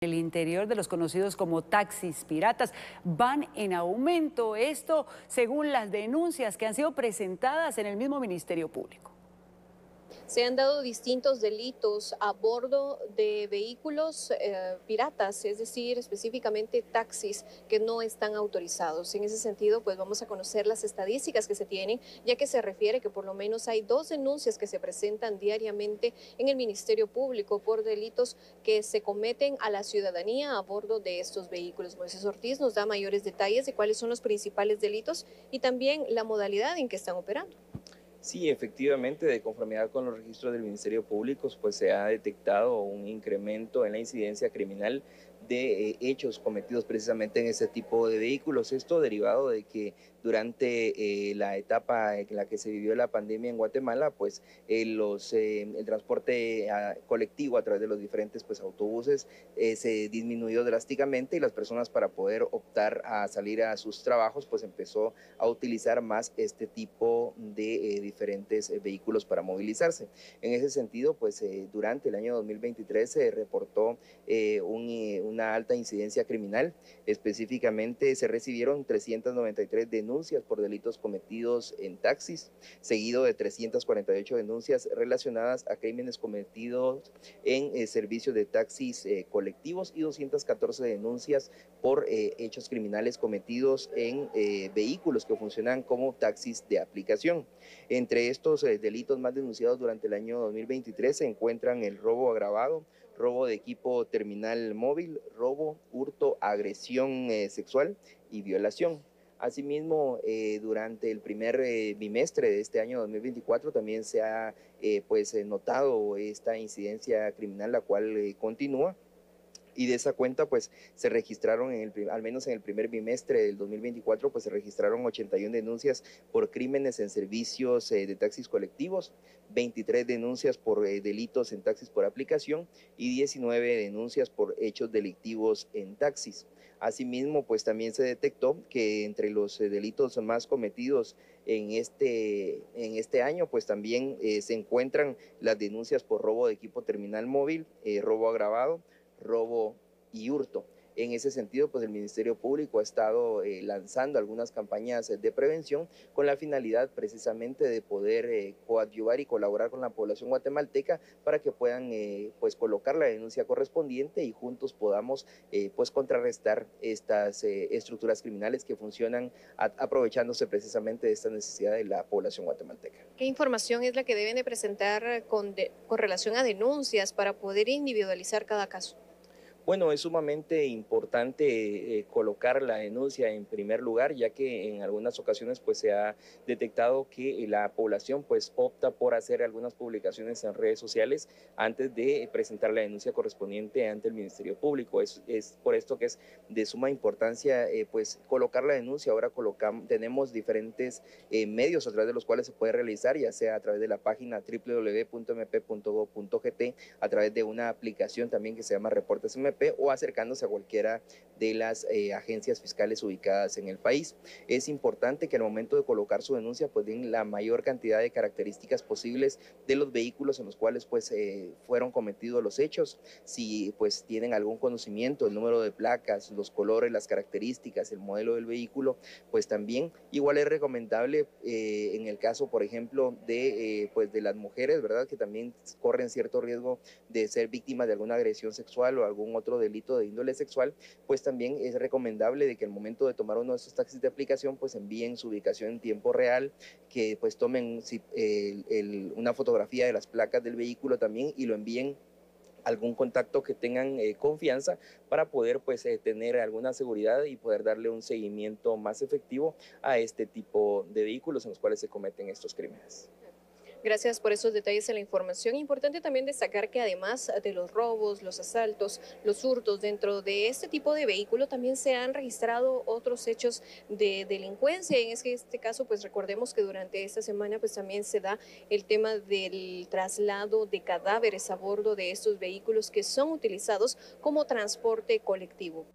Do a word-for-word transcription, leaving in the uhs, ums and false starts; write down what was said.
El interior de los conocidos como taxis piratas van en aumento, esto según las denuncias que han sido presentadas en el mismo Ministerio Público. Se han dado distintos delitos a bordo de vehículos eh, piratas, es decir, específicamente taxis que no están autorizados. En ese sentido, pues vamos a conocer las estadísticas que se tienen, ya que se refiere que por lo menos hay dos denuncias que se presentan diariamente en el Ministerio Público por delitos que se cometen a la ciudadanía a bordo de estos vehículos. Moisés Ortiz nos da mayores detalles de cuáles son los principales delitos y también la modalidad en que están operando. Sí, efectivamente, de conformidad con los registros del Ministerio Público, pues se ha detectado un incremento en la incidencia criminal de eh, hechos cometidos precisamente en ese tipo de vehículos. Esto derivado de que durante eh, la etapa en la que se vivió la pandemia en Guatemala, pues eh, los, eh, el transporte a, colectivo a través de los diferentes pues, autobuses eh, se disminuyó drásticamente y las personas para poder optar a salir a sus trabajos, pues empezó a utilizar más este tipo de eh, diferentes eh, vehículos para movilizarse. En ese sentido, pues eh, durante el año dos mil veintitrés se reportó eh, un, eh, una alta incidencia criminal. Específicamente se recibieron trescientas noventa y tres denuncias por delitos cometidos en taxis, seguido de trescientas cuarenta y ocho denuncias relacionadas a crímenes cometidos en eh, servicios de taxis eh, colectivos y doscientas catorce denuncias por eh, hechos criminales cometidos en eh, vehículos que funcionan como taxis de aplicación. Entre estos eh, delitos más denunciados durante el año dos mil veintitrés se encuentran el robo agravado, robo de equipo terminal móvil, robo, hurto, agresión eh, sexual y violación. Asimismo, eh, durante el primer eh, bimestre de este año dos mil veinticuatro también se ha eh, pues, eh, notado esta incidencia criminal, la cual eh, continúa. Y de esa cuenta, pues, se registraron, en el, al menos en el primer bimestre del dos mil veinticuatro, pues, se registraron ochenta y una denuncias por crímenes en servicios eh, de taxis colectivos, veintitrés denuncias por eh, delitos en taxis por aplicación y diecinueve denuncias por hechos delictivos en taxis. Asimismo, pues, también se detectó que entre los eh, delitos más cometidos en este, en este año, pues, también eh, se encuentran las denuncias por robo de equipo terminal móvil, eh, robo agravado, robo y hurto. En ese sentido, pues el Ministerio Público ha estado eh, lanzando algunas campañas de prevención con la finalidad precisamente de poder eh, coadyuvar y colaborar con la población guatemalteca para que puedan eh, pues colocar la denuncia correspondiente y juntos podamos eh, pues contrarrestar estas eh, estructuras criminales que funcionan a, aprovechándose precisamente de esta necesidad de la población guatemalteca. ¿Qué información es la que deben de presentar con, de, con relación a denuncias para poder individualizar cada caso? Bueno, es sumamente importante eh, colocar la denuncia en primer lugar, ya que en algunas ocasiones pues, se ha detectado que la población pues, opta por hacer algunas publicaciones en redes sociales antes de presentar la denuncia correspondiente ante el Ministerio Público. Es, es por esto que es de suma importancia eh, pues, colocar la denuncia. Ahora colocamos, tenemos diferentes eh, medios a través de los cuales se puede realizar, ya sea a través de la página w w w punto m p punto gob punto g t, a través de una aplicación también que se llama Reportes M P, o acercándose a cualquiera de las eh, agencias fiscales ubicadas en el país. Es importante que al momento de colocar su denuncia pues den la mayor cantidad de características posibles de los vehículos en los cuales pues eh, fueron cometidos los hechos, si pues tienen algún conocimiento, el número de placas, los colores, las características, el modelo del vehículo, pues también igual es recomendable eh, en el caso por ejemplo de eh, pues de las mujeres, ¿verdad? Que también corren cierto riesgo de ser víctimas de alguna agresión sexual o algún otro delito de índole sexual, pues también es recomendable de que al momento de tomar uno de estos taxis de aplicación, pues envíen su ubicación en tiempo real, que pues tomen si, el, el, una fotografía de las placas del vehículo también y lo envíen algún contacto que tengan eh, confianza para poder pues eh, tener alguna seguridad y poder darle un seguimiento más efectivo a este tipo de vehículos en los cuales se cometen estos crímenes. Gracias por esos detalles en la información. Importante también destacar que además de los robos, los asaltos, los hurtos dentro de este tipo de vehículo también se han registrado otros hechos de delincuencia. En este caso, pues recordemos que durante esta semana pues también se da el tema del traslado de cadáveres a bordo de estos vehículos que son utilizados como transporte colectivo.